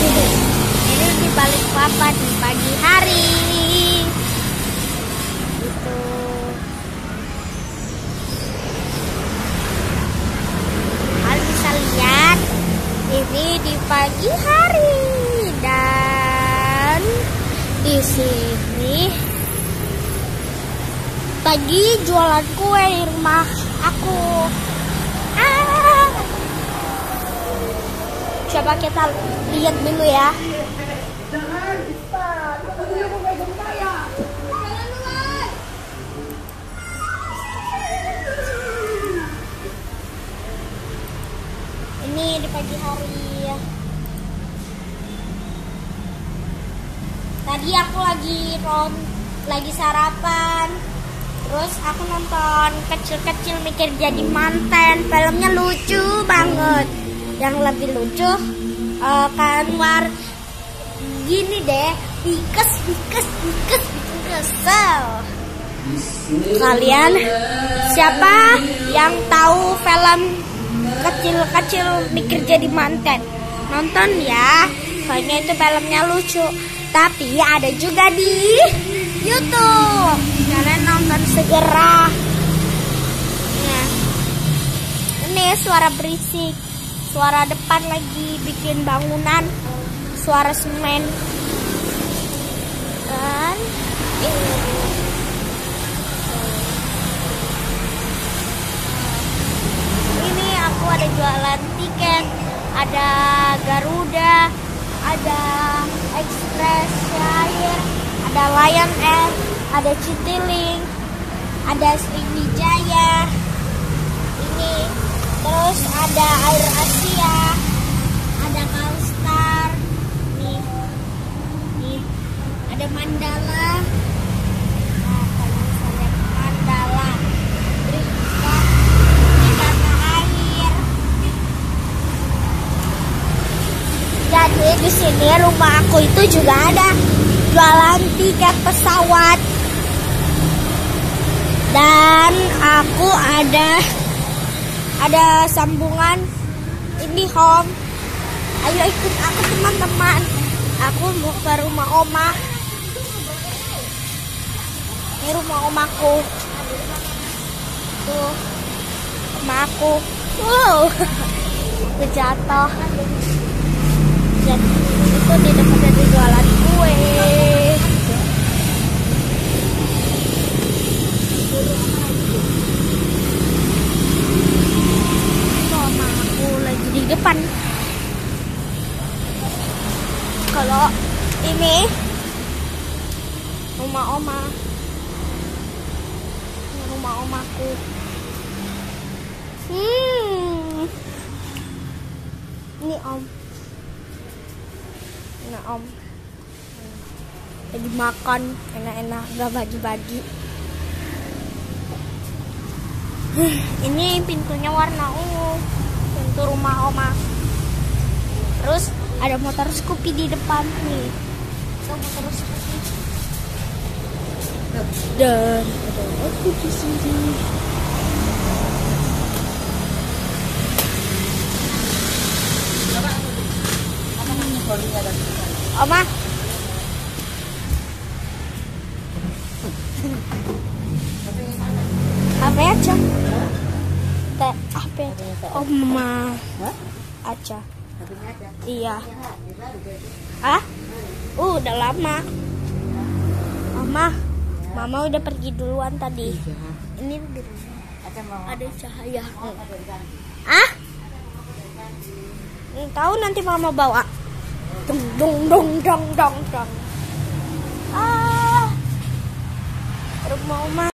Ini di Balikpapan di pagi hari. Itu. Kalian bisa lihat ini di pagi hari dan di sini tadi jualan kue di rumah aku. Coba kita lihat dulu ya. Ini di pagi hari. Tadi aku lagi sarapan. Terus aku nonton Kecil-Kecil Mikir Jadi Manten. Filmnya lucu banget. Yang lebih lucu kan gini deh, pikes kesel. Kalian siapa yang tahu film Kecil-Kecil Mikir Jadi Manten? Nonton ya, soalnya itu filmnya lucu. Tapi ada juga di YouTube. Kalian nonton segera. Ya. Ini suara berisik. Suara depan lagi bikin bangunan, suara semen. Dan ini aku ada jualan tiket, ada Garuda, ada Express Air, ada Lion Air, ada Citilink, ada Sriwijaya. Ini terus ada Air Asia, ada Kalstar, nih, ada Mandala. Nah, kalian bisa lihat Mandala. Terus ini Dana Air. Jadi di sini rumah aku itu juga ada jualan tiket pesawat. Dan aku ada sambungan ini home. Ayo ikut aku teman-teman. Aku mau ke rumah oma. Ini rumah omaku. Tuh rumah aku. Wow, aku jatuh. Jadi itu di depan ada jualan kue. Di depan. Kalau ini rumah oma, rumah omaku. Ini om. Nah om lagi makan enak-enak, gak bagi-bagi. Ini pintunya warna ungu, pintu rumah oma. Terus ada motor Scoopy di depan nih. So, motor Scoopy. Dan ada aku di sini. Oma. Apa aja? Apa? Oma. Aja. Iya. Udah lama. Mama udah pergi duluan tadi. Ini di rumah. Ada cahaya. Tahu nanti mama bawa. Dong. Rumah oma.